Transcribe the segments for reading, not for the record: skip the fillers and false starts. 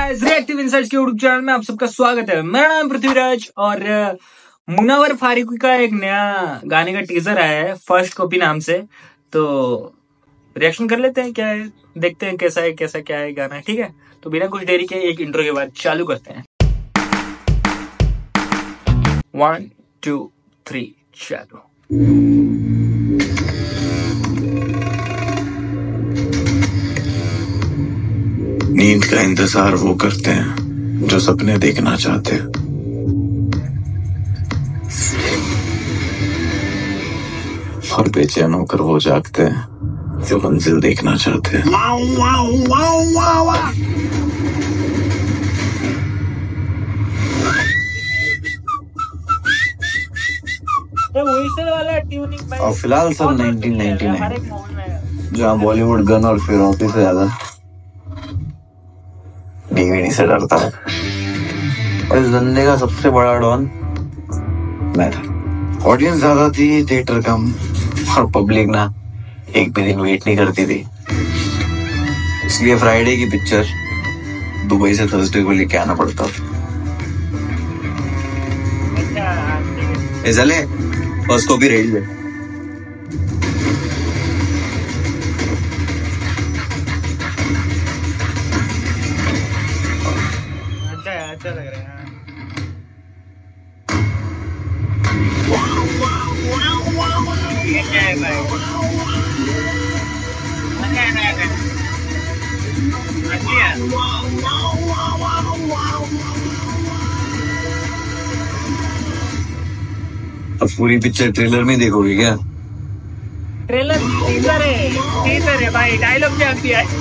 Guys, reactive insights के YouTube channel में आप सबका स्वागत है। मेरा नाम पृथ्वीराज और मुनावर फारूकी का एक नया गाने का टीजर आया है फर्स्ट कॉपी नाम से। तो रिएक्शन कर लेते हैं, क्या है देखते हैं कैसा है, कैसा क्या है गाना। ठीक है, तो बिना कुछ देरी के एक इंट्रो के बाद चालू करते हैं। 1 2 3 चालू। नींद का इंतजार वो करते हैं जो सपने देखना चाहते हैं। और बेचैन होकर वो जागते हैं जो मंजिल देखना चाहते हैं। और फिलहाल सर 1999 जहाँ बॉलीवुड गन और फिरौती से ज्यादा डीवीडी से डरता है। और इस धंधे का सबसे बड़ा डॉन मैं था। ऑडियंस ज्यादा थी, थिएटर कम, और पब्लिक ना एक भी दिन वेट नहीं करती थी। इसलिए फ्राइडे की पिक्चर दुबई से थर्सडे को लेके आना पड़ता था। चले फर्स्ट कॉपी रेडी है। अच्छा लग रहा है। ये क्या है भाई? अब पूरी पिक्चर ट्रेलर में देखोगे क्या? ट्रेलर टीजर है भाई, डायलॉग क्या दिया है?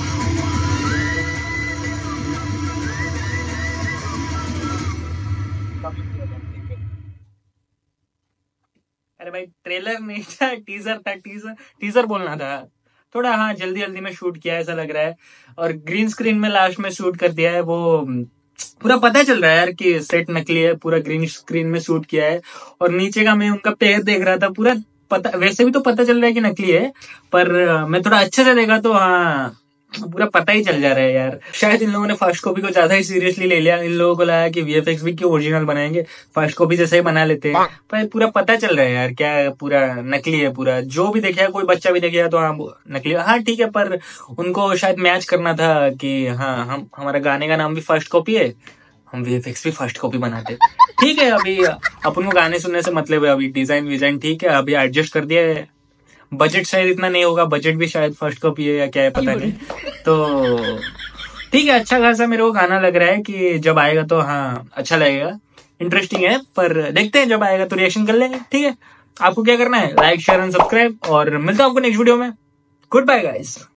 अरे भाई ट्रेलर नहीं था, टीजर था। टीजर बोलना था थोड़ा। हाँ, जल्दी जल्दी में शूट किया है ऐसा लग रहा है, और ग्रीन स्क्रीन में लास्ट में शूट कर दिया है। वो पूरा पता चल रहा है यार कि सेट नकली है, पूरा ग्रीन स्क्रीन में शूट किया है। और नीचे का मैं उनका पैर देख रहा था, पूरा पता, वैसे भी तो पता चल रहा है कि नकली है, पर मैं थोड़ा अच्छे से देखा तो हाँ पूरा पता ही चल जा रहा है यार। शायद इन लोगों ने फर्स्ट कॉपी को ज्यादा ही सीरियसली ले लिया। इन लोगों को लगा कि वीएफएक्स भी क्यों ओरिजिनल बनाएंगे, फर्स्ट कॉपी जैसे ही बना लेते हैं। पर पूरा पता चल रहा है यार क्या पूरा नकली है। पूरा जो भी देखेगा, कोई बच्चा भी देखेगा तो हाँ नकली। हाँ ठीक है, पर उनको शायद मैच करना था कि हाँ हमारा गाने का नाम भी फर्स्ट कॉपी है, हम वीएफएक्स भी फर्स्ट कॉपी बनाते। ठीक है, अभी अपन को गाने सुनने से मतलब है। अभी डिजाइन विजाइन ठीक है, अभी एडजस्ट कर दिया है। बजट शायद इतना नहीं होगा, बजट भी शायद फर्स्ट कॉपी है या क्या है पता नहीं। तो ठीक है, अच्छा खासा मेरे को गाना लग रहा है कि जब आएगा तो हाँ अच्छा लगेगा, इंटरेस्टिंग है। पर देखते हैं, जब आएगा तो रिएक्शन कर लेंगे। ठीक है, आपको क्या करना है, लाइक शेयर एंड सब्सक्राइब, और मिलता हूं आपको नेक्स्ट वीडियो में। Good bye guys.